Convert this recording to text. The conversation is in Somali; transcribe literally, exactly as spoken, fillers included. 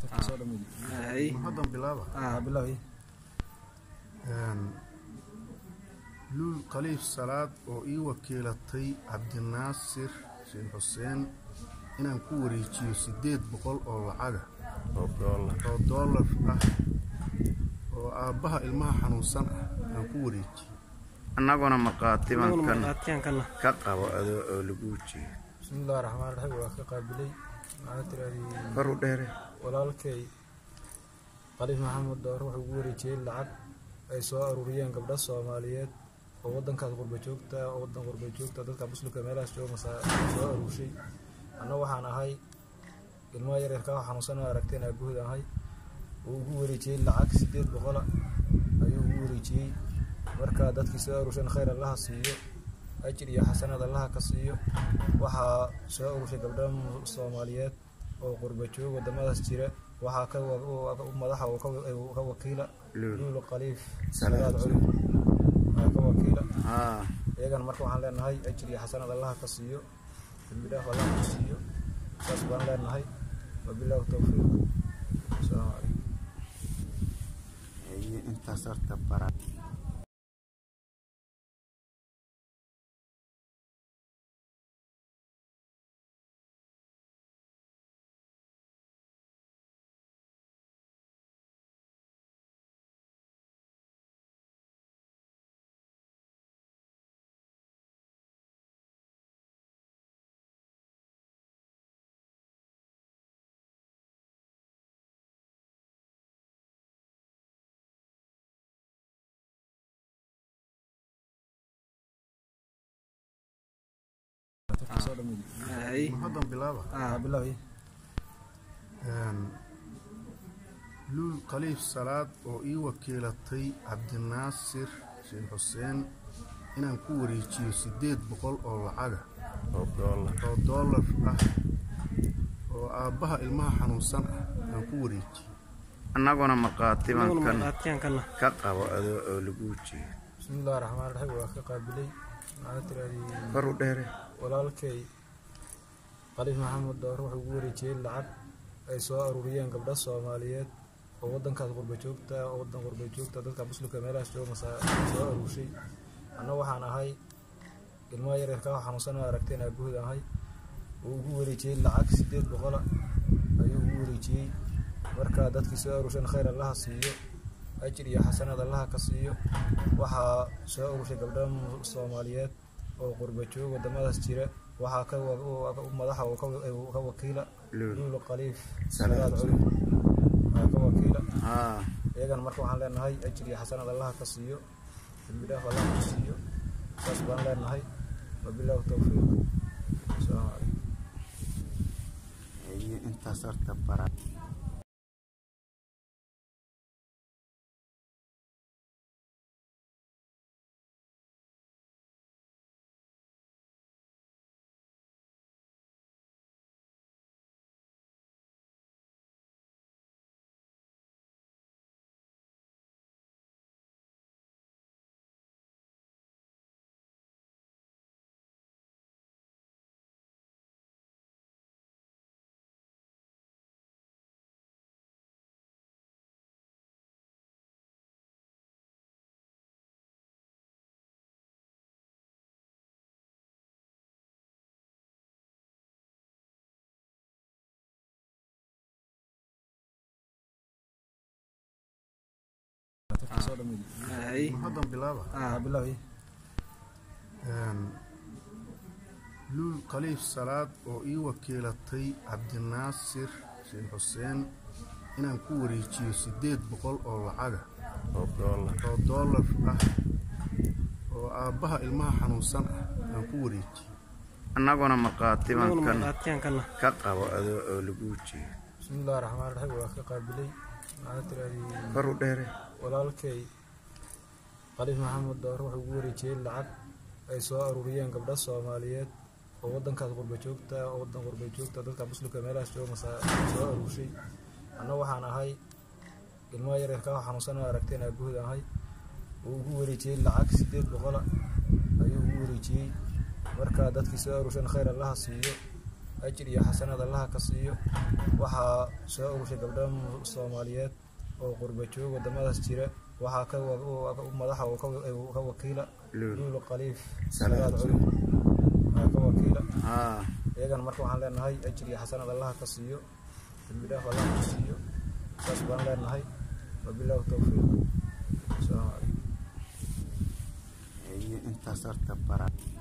هذا بلابا آه بلابي لول قليف صلاة وإي وكيلتي عبد الناصر شين حسين إن أنكو ريتشيو سديد بقول أو لعجة أو دولار أو دولار أه وأبها المها حنوسان أنكو ريتشي أنا قلنا مقاتبا كان مقاتيان كنا كقى ولقوتشي بسم الله الرحمن الرحيم وكقابلي ما ترى فرو ديري walaalkay qaliif maxamed door wuxuu ugu wareejiyay lacag ay soo aruuriyeen gabdho Soomaaliyeed oo wadankaas qurba joogta oo wadan qurba joogta dadka muslimka meelahaas jooga soo aruurshay anna waxaan ahay ilmo yar yar ka xanuunsan oo aragteen ay guud ahay uu ugu wareejiyay lacag sideed boqol ayuu ugu wareejiyay marka dadkii soo aruurshan khayr Allah siiyo ajir iyo xasanad Allah ka siiyo waxa soo aruurshay gabdho Soomaaliyeed oo qurba joog wadamadaas jira waxa ka madaxa oo ka wakiila luul qaliif salaad culum ka wakiila ah eegan marka waxaan leenahay ajir iyo xasanad Allah ka siiyo billaah Allah ka siiyo saas baan leenahay wabillaah tawfiiq salaamu alaykum ay inta sarta bara هذا بلابا آه بلابي لول قليف صلاة وإي وكيلتي عبد الناصر شين حسين إن أنكو ريتشيو سديد بقول أو لعجة أو دولار أو دولار أه وأبها المها حنوسان أنكو ريتشي أنا قلنا مقاتبا كان مقاتيان كنا كقى ولقوتشي بسم الله الرحمن الرحيم وكقابلي ما ترى فرو ديري walaalkay qaliif maxamed door wuxuu ugu wareejiyay lacag ay soo aruuriyeen gabdho Soomaaliyeed oo wadankaas qurba joogta oo wadan qurba joogta dadka muslimka meelahaas jooga soo aruurshay anna waxaan ahay ilmo yar yar ka xanuunsan oo aragteen ay guud ahay uu ugu wareejiyay lacag sideed boqol ayuu ugu wareejiyay marka dadkii soo aruurshan khayr Allah siiyo ajir iyo xasanad Allah ka siiyo waxa soo aruurshay gabdho Soomaaliyeed oo qurba joog wadamadaas jira waxa ka madaxa oo ka wakiila luul qaliif salaad culum ka wakiila ah eegan marka waxaan leenahay ajir iyo xasanad Allah ka siiyo billaah Allah ka siiyo saas baan leenahay wabillaah tawfiiq salaamu alaykum ay inta sarta bara هذا بلابا آه بلابي لول قليف صلاة وإي وكيلتي عبد الناصر شين حسين إن أنكو ريتشيو سديد بقول أو لعجة أو دولار أو دولار أه وأبها المها حنوسان أنكو ريتشي أنا قلنا مقاتبا كان مقاتيان كنا كقى ولقوتشي بسم الله الرحمن الرحيم وكقابلي ما ترى فرو ديري walaalkay qaliif maxamed door wuxuu ugu wareejiyay lacag ay soo aruuriyeen gabdho Soomaaliyeed oo wadankaas qurba joogta oo wadan qurba joogta dadka muslimka meelahaas jooga soo aruurshay anna waxaan ahay ilmo yar yar ka xanuunsan oo aragteen ay guud ahay uu ugu wareejiyay lacag sideed boqol ayuu ugu wareejiyay marka dadkii soo aruurshan khayr Allah siiyo أجر يا حسنة الله كسيو وحا سواء وش قبل الصوماليات أو قربتشو ودماغ السيرة وحا كو مدحه وكو وكيلة لولو قليف سلاد علوم كو وكيلة آه يجان مركو حنا لنا هاي أجر يا حسنة الله كسيو بالله الله كسيو سبحان الله هاي وبالله التوفيق السلام عليكم. أنت صرت برا